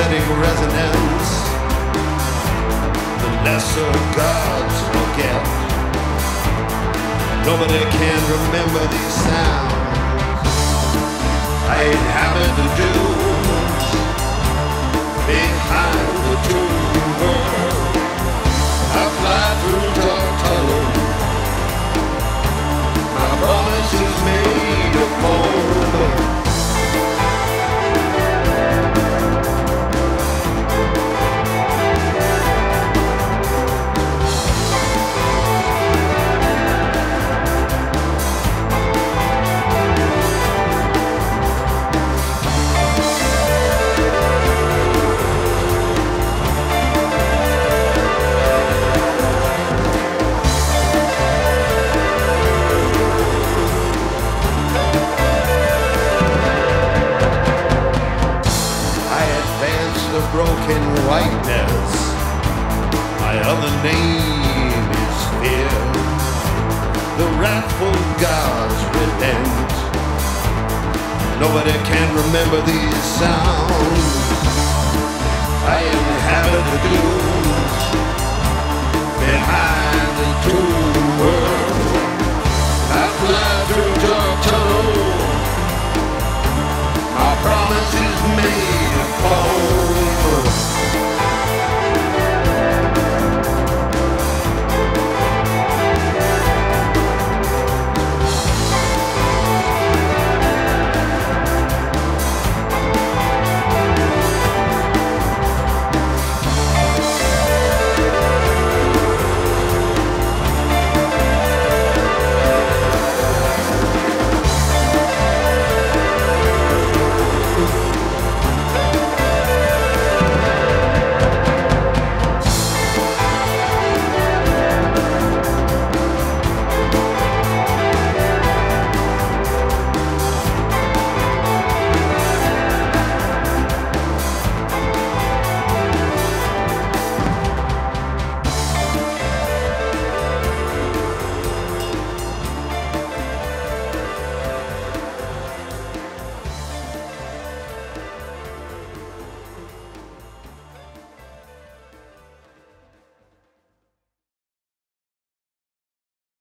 prophetic resonance. The lesser gods forget. Nobody can remember these sounds. I ain't having to do behind the tomb. I fly through dark tunnels. My promise is made upon. Broken whiteness, my other name is fear. The wrathful gods relent. Nobody can remember these sounds.